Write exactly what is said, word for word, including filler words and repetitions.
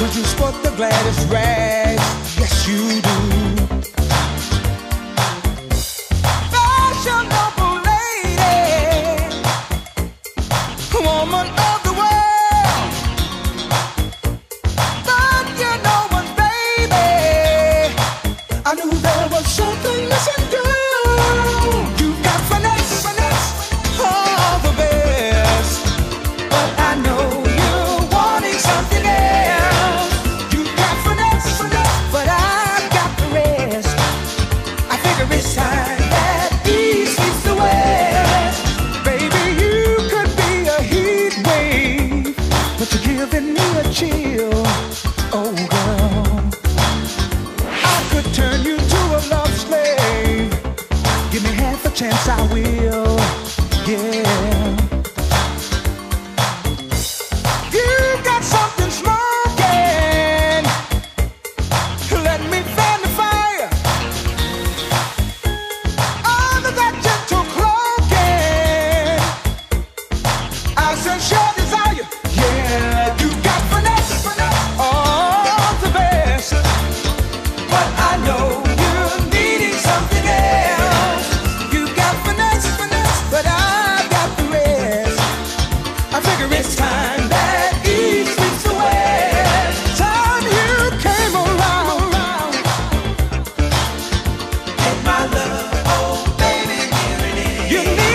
'cause you sport the gladdest rags. Yes, you do. Fashionable lady, woman of the world. But you know what, baby, I knew there was something missing, girl. You got finesse, finesse, all the best. But I know you're wanting something else. You got finesse, finesse, but I've got the rest. I figure it's time that east meets the west. Baby, you could be a heat wave, but you're giving me a chill. Oh, girl, I could turn you to a love slave. Give me half a chance, I will. Yeah. You got something smoking. Let me fan the fire under that gentle cloaking. I sense your desire. Yeah, you got finesse, finesse, all the best. But I know you're needing something else. You got finesse, finesse, but I've got the rest. I figure it's time that east meets the west. Time you came around. Take my love, oh baby, here it is. You need